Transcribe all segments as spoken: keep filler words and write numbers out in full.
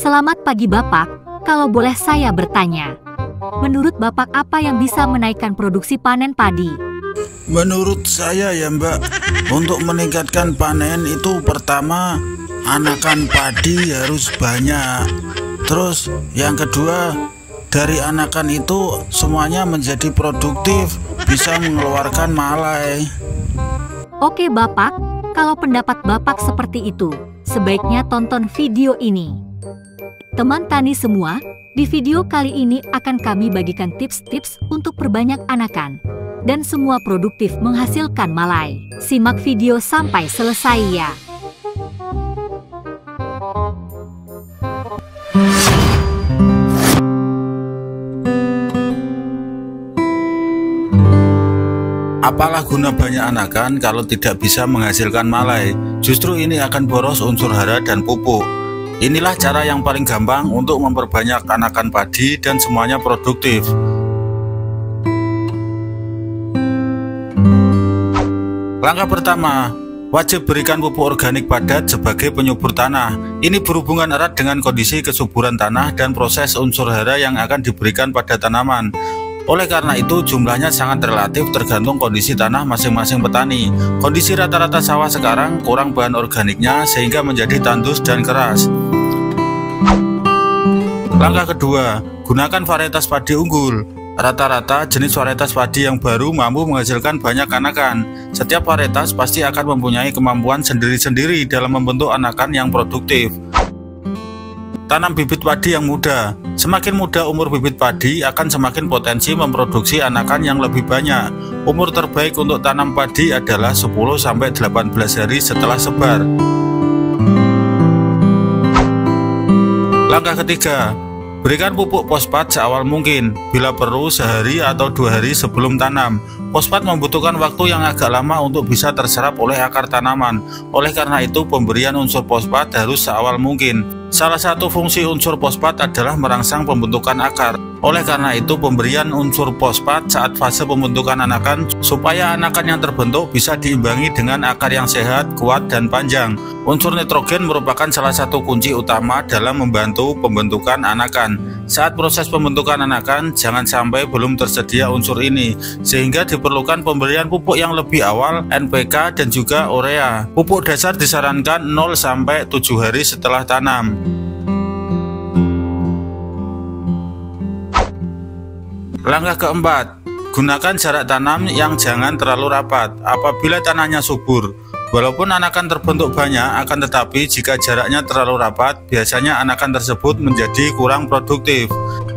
Selamat pagi Bapak, kalau boleh saya bertanya. Menurut Bapak apa yang bisa menaikkan produksi panen padi? Menurut saya ya Mbak, untuk meningkatkan panen itu pertama anakan padi harus banyak. Terus yang kedua, dari anakan itu semuanya menjadi produktif, bisa mengeluarkan malai. Oke Bapak, kalau pendapat Bapak seperti itu, sebaiknya tonton video ini. Teman tani semua, di video kali ini akan kami bagikan tips-tips untuk perbanyak anakan dan semua produktif menghasilkan malai. Simak video sampai selesai ya. Apalah guna banyak anakan kalau tidak bisa menghasilkan malai? Justru ini akan boros unsur hara dan pupuk. Inilah cara yang paling gampang untuk memperbanyak anakan padi dan semuanya produktif. Langkah pertama, wajib berikan pupuk organik padat sebagai penyubur tanah. Ini berhubungan erat dengan kondisi kesuburan tanah dan proses unsur hara yang akan diberikan pada tanaman. Oleh karena itu jumlahnya sangat relatif tergantung kondisi tanah masing-masing petani. Kondisi rata-rata sawah sekarang kurang bahan organiknya sehingga menjadi tandus dan keras. Langkah kedua, gunakan varietas padi unggul. Rata-rata jenis varietas padi yang baru mampu menghasilkan banyak anakan. Setiap varietas pasti akan mempunyai kemampuan sendiri-sendiri dalam membentuk anakan yang produktif. Tanam bibit padi yang muda. Semakin muda umur bibit padi akan semakin potensi memproduksi anakan yang lebih banyak. Umur terbaik untuk tanam padi adalah sepuluh sampai delapan belas hari setelah sebar. Langkah ketiga, berikan pupuk fosfat seawal mungkin, bila perlu sehari atau dua hari sebelum tanam. Fosfat membutuhkan waktu yang agak lama untuk bisa terserap oleh akar tanaman. Oleh karena itu pemberian unsur fosfat harus seawal mungkin. Salah satu fungsi unsur fosfat adalah merangsang pembentukan akar. Oleh karena itu pemberian unsur fosfat saat fase pembentukan anakan supaya anakan yang terbentuk bisa diimbangi dengan akar yang sehat, kuat, dan panjang. Unsur nitrogen merupakan salah satu kunci utama dalam membantu pembentukan anakan. Saat proses pembentukan anakan jangan sampai belum tersedia unsur ini, sehingga diperlukan pemberian pupuk yang lebih awal, N P K dan juga urea. Pupuk dasar disarankan nol sampai tujuh hari setelah tanam. Langkah keempat, gunakan jarak tanam yang jangan terlalu rapat apabila tanahnya subur. Walaupun anakan terbentuk banyak, akan tetapi jika jaraknya terlalu rapat, biasanya anakan tersebut menjadi kurang produktif.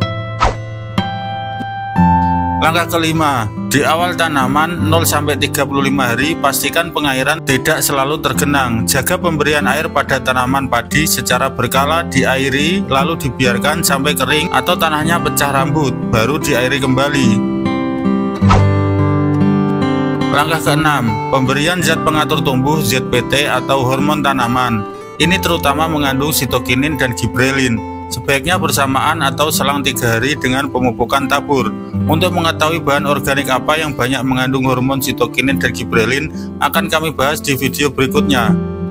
Langkah kelima, di awal tanaman nol sampai tiga puluh lima hari pastikan pengairan tidak selalu tergenang. Jaga pemberian air pada tanaman padi secara berkala, diairi lalu dibiarkan sampai kering atau tanahnya pecah rambut, baru diairi kembali. Langkah keenam, pemberian zat pengatur tumbuh Z P T atau hormon tanaman. Ini terutama mengandung sitokinin dan gibrelin. Sebaiknya bersamaan atau selang tiga hari dengan pemupukan tabur. Untuk mengetahui bahan organik apa yang banyak mengandung hormon sitokinin dan gibrelin akan kami bahas di video berikutnya.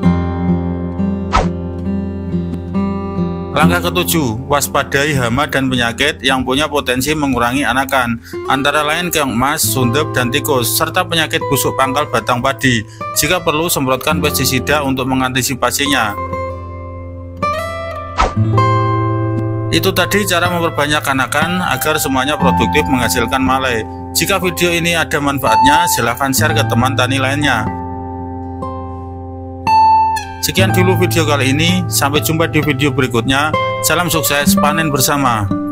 Langkah ketujuh, waspadai hama dan penyakit yang punya potensi mengurangi anakan, antara lain keong emas, sundep, dan tikus, serta penyakit busuk pangkal batang padi. Jika perlu, semprotkan pestisida untuk mengantisipasinya. Itu tadi cara memperbanyak anakan agar semuanya produktif menghasilkan malai. Jika video ini ada manfaatnya, silahkan share ke teman tani lainnya. Sekian dulu video kali ini, sampai jumpa di video berikutnya. Salam sukses, panen bersama.